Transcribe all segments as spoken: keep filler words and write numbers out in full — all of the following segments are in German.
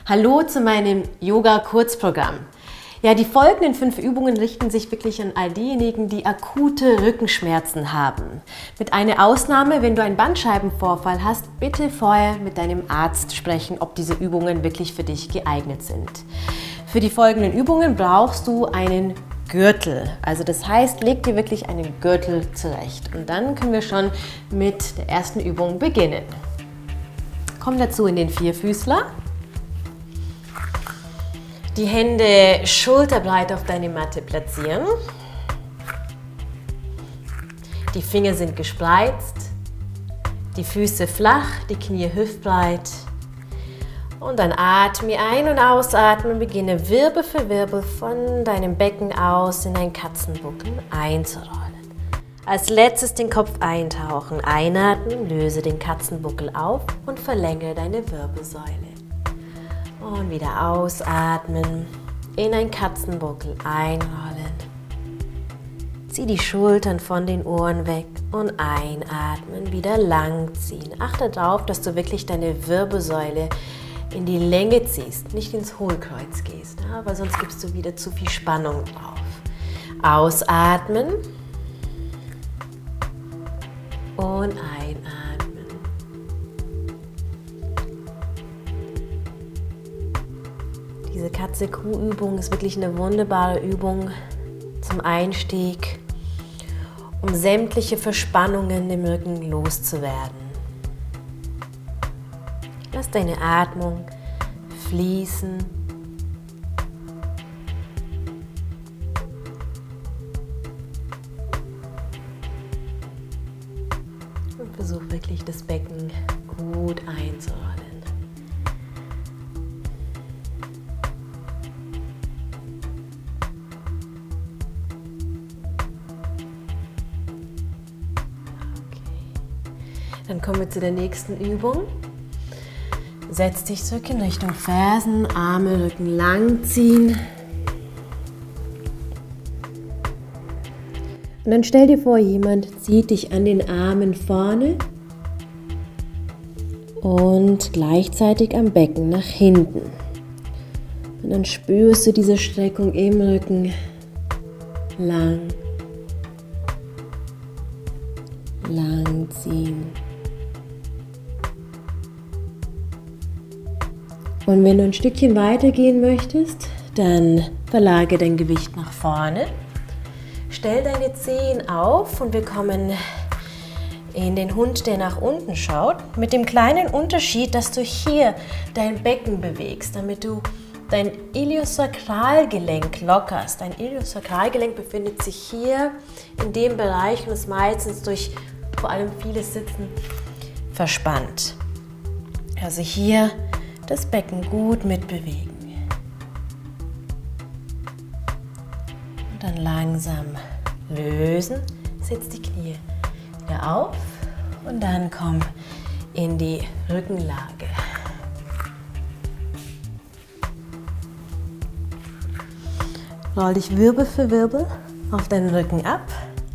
Hallo zu meinem Yoga-Kurzprogramm. Ja, die folgenden fünf Übungen richten sich wirklich an all diejenigen, die akute Rückenschmerzen haben. Mit einer Ausnahme, wenn du einen Bandscheibenvorfall hast, bitte vorher mit deinem Arzt sprechen, ob diese Übungen wirklich für dich geeignet sind. Für die folgenden Übungen brauchst du einen Gürtel. Also das heißt, leg dir wirklich einen Gürtel zurecht. Und dann können wir schon mit der ersten Übung beginnen. Komm dazu in den Vierfüßler. Die Hände schulterbreit auf deine Matte platzieren. Die Finger sind gespreizt. Die Füße flach, die Knie hüftbreit. Und dann atme ein- und ausatmen. Beginne Wirbel für Wirbel von deinem Becken aus in einen Katzenbuckel einzurollen. Als letztes den Kopf eintauchen. Einatmen, löse den Katzenbuckel auf und verlängere deine Wirbelsäule. Und wieder ausatmen, in einen Katzenbuckel einrollen. Zieh die Schultern von den Ohren weg und einatmen, wieder lang ziehen. Achte darauf, dass du wirklich deine Wirbelsäule in die Länge ziehst, nicht ins Hohlkreuz gehst, ja, weil sonst gibst du wieder zu viel Spannung drauf. Ausatmen und einatmen. Diese Katze-Kuh-Übung ist wirklich eine wunderbare Übung zum Einstieg, um sämtliche Verspannungen im Rücken loszuwerden. Lass deine Atmung fließen. Und versuch wirklich das Becken gut einzurollen. Dann kommen wir zu der nächsten Übung. Setz dich zurück in Richtung Fersen, Arme, Rücken lang ziehen. Und dann stell dir vor, jemand zieht dich an den Armen vorne und gleichzeitig am Becken nach hinten. Und dann spürst du diese Streckung im Rücken lang, lang ziehen. Und wenn du ein Stückchen weitergehen möchtest, dann verlagere dein Gewicht nach vorne. Stell deine Zehen auf und wir kommen in den Hund, der nach unten schaut. Mit dem kleinen Unterschied, dass du hier dein Becken bewegst, damit du dein Iliosakralgelenk lockerst. Dein Iliosakralgelenk befindet sich hier in dem Bereich und ist meistens durch vor allem vieles Sitzen verspannt. Also hier das Becken gut mitbewegen. Und dann langsam lösen. Setz die Knie wieder auf und dann komm in die Rückenlage. Roll dich Wirbel für Wirbel auf deinen Rücken ab.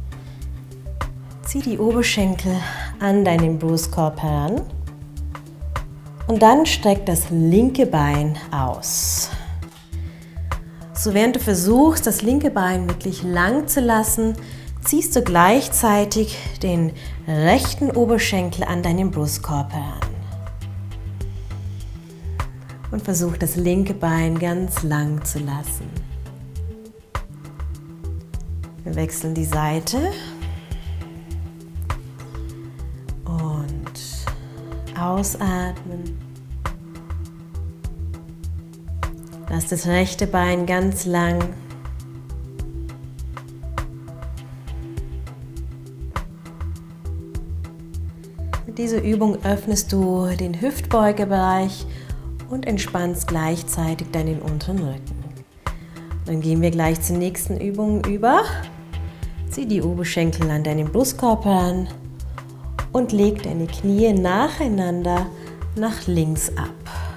Zieh die Oberschenkel an deinen Brustkorb heran. Und dann streck das linke Bein aus. So während du versuchst, das linke Bein wirklich lang zu lassen, ziehst du gleichzeitig den rechten Oberschenkel an deinen Brustkorb heran. Und versuch das linke Bein ganz lang zu lassen. Wir wechseln die Seite. Ausatmen. Lass das rechte Bein ganz lang. Mit dieser Übung öffnest du den Hüftbeugebereich und entspannst gleichzeitig deinen unteren Rücken. Dann gehen wir gleich zur nächsten Übung über. Zieh die Oberschenkel an deinen Brustkorb heran und leg deine Knie nacheinander nach links ab.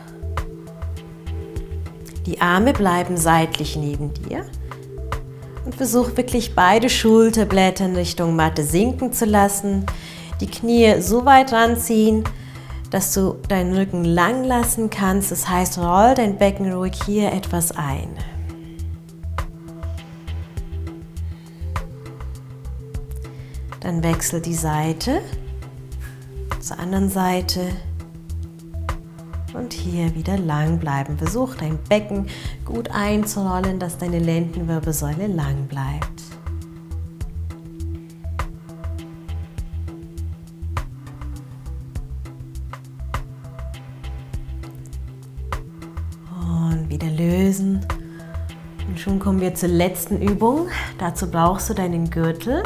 Die Arme bleiben seitlich neben dir und versuch wirklich beide Schulterblätter in Richtung Matte sinken zu lassen. Die Knie so weit ranziehen, dass du deinen Rücken lang lassen kannst. Das heißt, roll dein Becken ruhig hier etwas ein. Dann wechsel die Seite zur anderen Seite und hier wieder lang bleiben. Versuch dein Becken gut einzurollen, dass deine Lendenwirbelsäule lang bleibt. Und wieder lösen. Und schon kommen wir zur letzten Übung. Dazu brauchst du deinen Gürtel.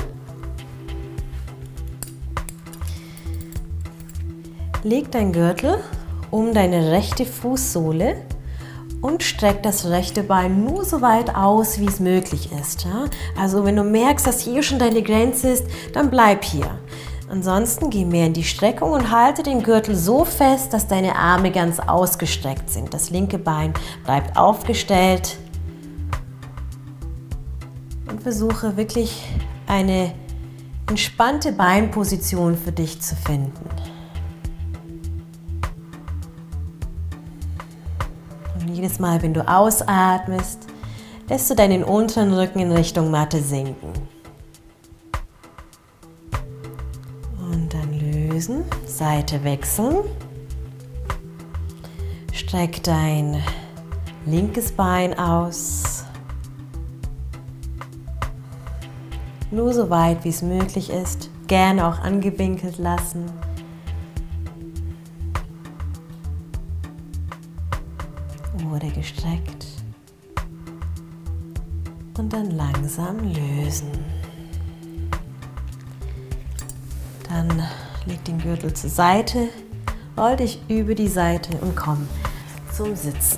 Leg deinen Gürtel um deine rechte Fußsohle und streck das rechte Bein nur so weit aus, wie es möglich ist. Ja? Also wenn du merkst, dass hier schon deine Grenze ist, dann bleib hier. Ansonsten geh mehr in die Streckung und halte den Gürtel so fest, dass deine Arme ganz ausgestreckt sind. Das linke Bein bleibt aufgestellt und versuche wirklich eine entspannte Beinposition für dich zu finden. Jedes Mal, wenn du ausatmest, lässt du deinen unteren Rücken in Richtung Matte sinken. Und dann lösen, Seite wechseln. Streck dein linkes Bein aus. Nur so weit, wie es möglich ist. Gerne auch angewinkelt lassen. Oder gestreckt und dann langsam lösen. Dann leg den Gürtel zur Seite, roll dich über die Seite und komm zum Sitzen.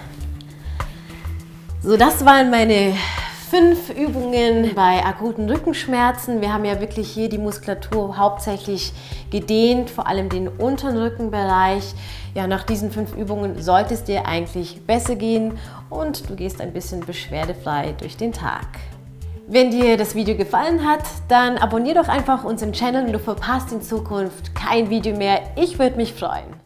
So, das waren meine fünf Übungen bei akuten Rückenschmerzen. Wir haben ja wirklich hier die Muskulatur hauptsächlich gedehnt, vor allem den unteren Rückenbereich. Ja, nach diesen fünf Übungen sollte es dir eigentlich besser gehen und du gehst ein bisschen beschwerdefrei durch den Tag. Wenn dir das Video gefallen hat, dann abonniere doch einfach unseren Channel und du verpasst in Zukunft kein Video mehr. Ich würde mich freuen.